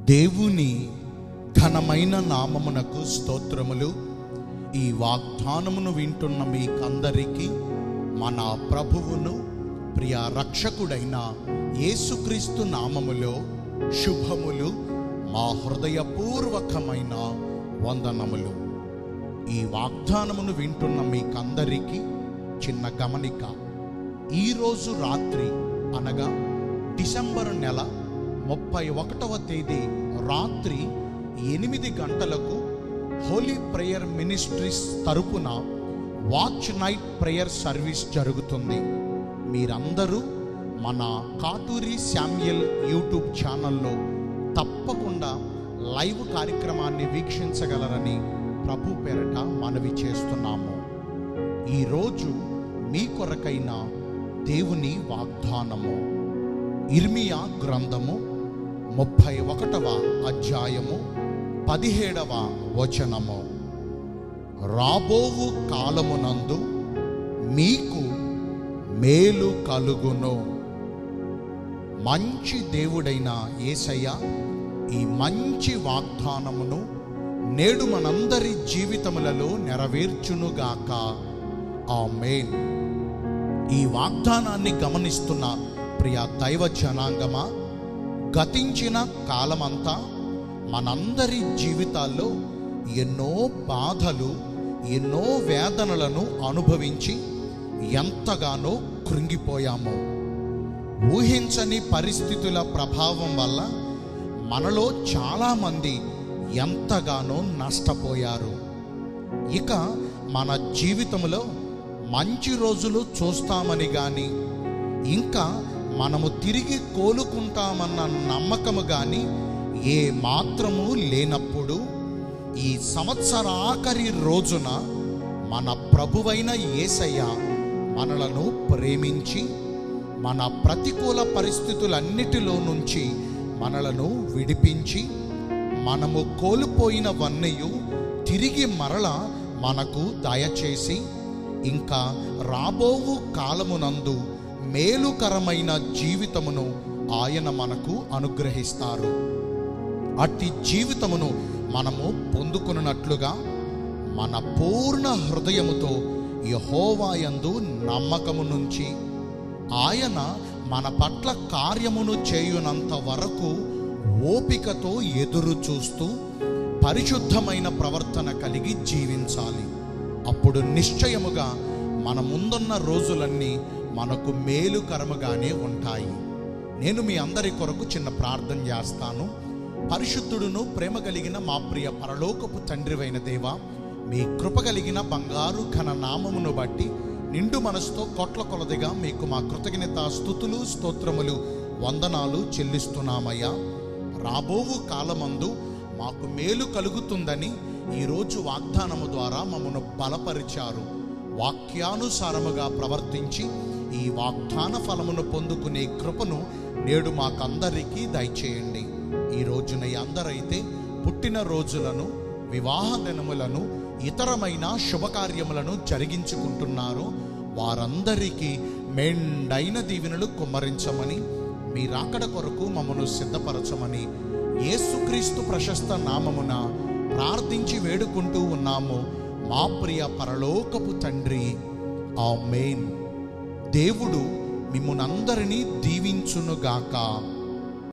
దేవుని ఘనమైన నామమునకు స్తోత్రములు. ఈ వాగ్దానమును వింటున్న మీకందరికీ మన ప్రభువును ప్రియ రక్షకుడైన యేసుక్రీస్తు నామములో శుభములు, మా హృదయపూర్వకమైన వందనములు. ఈ వాగ్దానమును వింటున్న మీకందరికీ చిన్న గమనిక. ఈరోజు రాత్రి అనగా డిసెంబర్ నెల 31వ తేదీ రాత్రి 8 గంటలకు హోలీ ప్రేయర్ మినిస్ట్రీస్ తరపున వాచ్ నైట్ ప్రేయర్ సర్వీస్ జరుగుతుంది. మీరందరూ మన కాటూరి శామ్యూయల్ యూట్యూబ్ ఛానల్లో తప్పకుండా లైవ్ కార్యక్రమాన్ని వీక్షించగలరని ప్రభు పేరట మనవి చేస్తున్నాము. ఈరోజు మీ కొరకైన దేవుని వాగ్దానము ఇర్మియా గ్రంథము 31వ అధ్యాయము 17వ వచనము. రాబోవు కాలమునందు మీకు మేలు కలుగును. మంచి దేవుడైన యేసయ్య ఈ మంచి వాగ్దానమును నేడు మనందరి జీవితములలో నెరవేర్చునుగాక. ఆమేన్. ఈ వాగ్దానాన్ని గమనిస్తున్న ప్రియ దైవ జనాంగమా, గతించిన కాలమంతా మనందరి జీవితాల్లో ఎన్నో బాధలు, ఎన్నో వేదనలను అనుభవించి ఎంతగానో కృంగిపోయాము. ఊహించని పరిస్థితుల ప్రభావం వల్ల మనలో చాలామంది ఎంతగానో నష్టపోయారు. ఇక మన జీవితంలో మంచి రోజులు చూస్తామని కానీ, ఇంకా మనము తిరిగి కోలుకుంటామన్న నమ్మకము కానీ ఏ మాత్రము లేనప్పుడు, ఈ సంవత్సర ఆఖరి రోజున మన ప్రభువైన యేసయ్య మనలను ప్రేమించి మన ప్రతికూల పరిస్థితులన్నిటిలో నుంచి మనలను విడిపించి మనము కోల్పోయినవన్నీ తిరిగి మరల మనకు దయచేసి ఇంకా రాబోవు కాలమునందు మేలుకరమైన జీవితమును ఆయన మనకు అనుగ్రహిస్తారు. అట్టి జీవితమును మనము పొందుకున్నట్లుగా మన పూర్ణ హృదయముతో యెహోవా యందు నమ్మకము నుంచి ఆయన మన పట్ల కార్యమును చేయునంత వరకు ఓపికతో ఎదురు చూస్తూ పరిశుద్ధమైన ప్రవర్తన కలిగి జీవించాలి. అప్పుడు నిశ్చయముగా మన ముందున్న రోజులన్నీ మనకు మేలుకరముగానే ఉంటాయి. నేను మీ అందరి కొరకు చిన్న ప్రార్థన చేస్తాను. పరిశుద్ధుడును ప్రేమ కలిగిన మా ప్రియ పరలోకపు తండ్రివైన దేవా, మీ కృప కలిగిన బంగారు ఘన నామమును బట్టి నిండు మనసుతో కోట్ల కొలదిగా మీకు మా కృతజ్ఞత స్తుతులు స్తోత్రములు వందనాలు చెల్లిస్తున్నామయ్యా. రాబోవు కాలమందు మాకు మేలు కలుగుతుందని ఈరోజు వాగ్దానము ద్వారా మమ్మను బలపరిచారు. వాక్యానుసారముగా ప్రవర్తించి ఈ వాగ్దాన ఫలమును పొందుకునే కృపను నేడు మాకందరికీ దయచేయండి. ఈ రోజున అందరైతే పుట్టిన రోజులను, వివాహ దినములను, ఇతరమైన శుభకార్యములను జరిగించుకుంటున్నారు, వారందరికీ మెండైన దీవెనలు కుమ్మరించమని, మీ రాకడ కొరకు మమ్మను సిద్ధపరచమని యేసుక్రీస్తు ప్రశస్త నామమున ప్రార్థించి వేడుకుంటూ ఉన్నాము మా ప్రియ పరలోకపు తండ్రి. ఆమేన్. దేవుడు మిమ్మునందరినీ దీవించునుగాక.